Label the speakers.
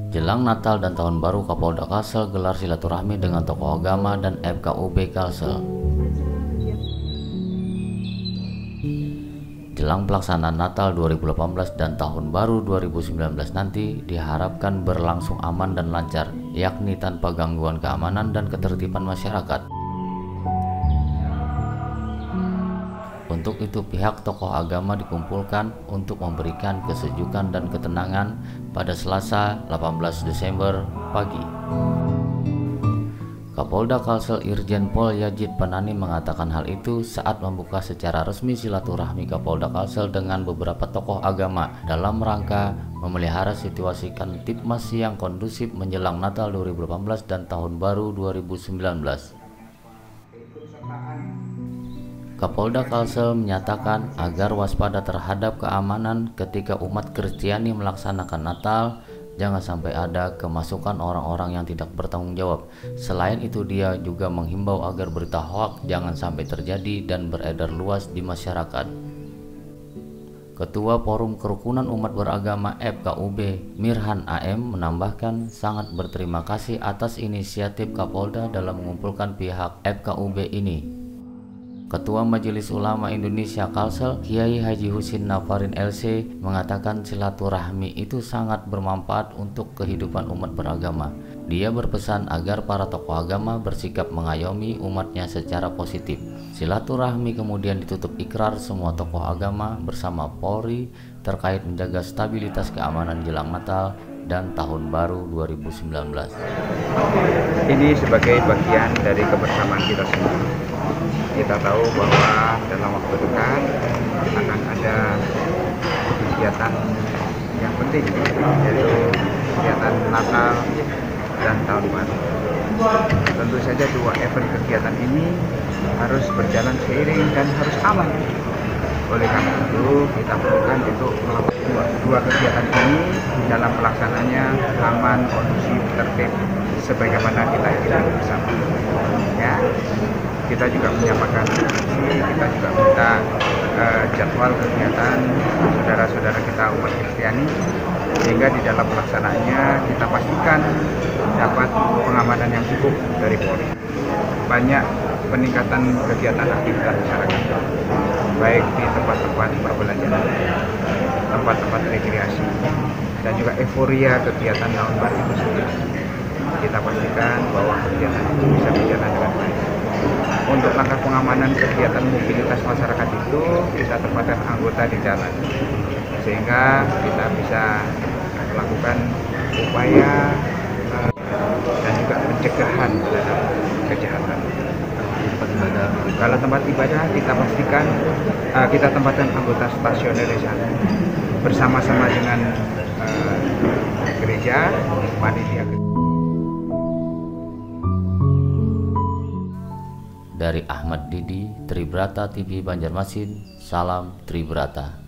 Speaker 1: Jelang Natal dan Tahun Baru, Kapolda Kalsel gelar silaturahmi dengan tokoh agama dan FKUB Kalsel. Jelang pelaksanaan Natal 2018 dan Tahun Baru 2019 nanti diharapkan berlangsung aman dan lancar, yakni tanpa gangguan keamanan dan ketertiban masyarakat. Untuk itu pihak tokoh agama dikumpulkan untuk memberikan kesejukan dan ketenangan pada Selasa 18 Desember pagi. Kapolda Kalsel Irjen Pol Yajid Panani mengatakan hal itu saat membuka secara resmi silaturahmi Kapolda Kalsel dengan beberapa tokoh agama dalam rangka memelihara situasi Kamtibmas yang kondusif menjelang Natal 2018 dan Tahun Baru 2019. Kapolda Kalsel menyatakan agar waspada terhadap keamanan ketika umat Kristiani melaksanakan Natal, jangan sampai ada kemasukan orang-orang yang tidak bertanggung jawab. Selain itu dia juga menghimbau agar berita hoaks jangan sampai terjadi dan beredar luas di masyarakat. Ketua Forum Kerukunan Umat Beragama FKUB Mirhan AM menambahkan sangat berterima kasih atas inisiatif Kapolda dalam mengumpulkan pihak FKUB ini. Ketua Majelis Ulama Indonesia Kalsel, Kiai Haji Husin Nafarin LC, mengatakan silaturahmi itu sangat bermanfaat untuk kehidupan umat beragama. Dia berpesan agar para tokoh agama bersikap mengayomi umatnya secara positif. Silaturahmi kemudian ditutup ikrar semua tokoh agama bersama Polri terkait menjaga stabilitas keamanan jelang Natal dan Tahun Baru 2019.
Speaker 2: Ini sebagai bagian dari kebersamaan kita semua. Kita tahu bahwa dalam waktu dekat akan ada kegiatan yang penting, yaitu kegiatan Natal dan Tahun Baru. Tentu saja dua event kegiatan ini harus berjalan seiring dan harus aman. Oleh karena itu kita perlukan untuk melakukan dua kegiatan ini dalam pelaksanaannya aman, kondusif, tertib, sebagaimana kita inginkan bersama. Ya, kita juga menyamakan visi, kita juga minta jadwal kegiatan saudara-saudara kita umat Kristiani, sehingga di dalam pelaksanaannya kita pastikan dapat pengamanan yang cukup dari Polri. Banyak peningkatan kegiatan aktivitas masyarakat, baik di tempat-tempat perbelanjaan, tempat-tempat rekreasi, dan juga euforia kegiatan tahun baru itu sendiri. Kita pastikan bahwa kegiatan itu bisa berjalan dengan baik. Untuk langkah pengamanan kegiatan mobilitas masyarakat itu kita tempatkan anggota di jalan, sehingga kita bisa melakukan upaya dan juga pencegahan terhadap kejahatan. Kalau tempat ibadah kita pastikan kita tempatkan anggota stasioner di sana bersama-sama dengan gereja, panitia.
Speaker 1: Dari Ahmad Didi, Tribrata TV Banjarmasin, salam Tribrata.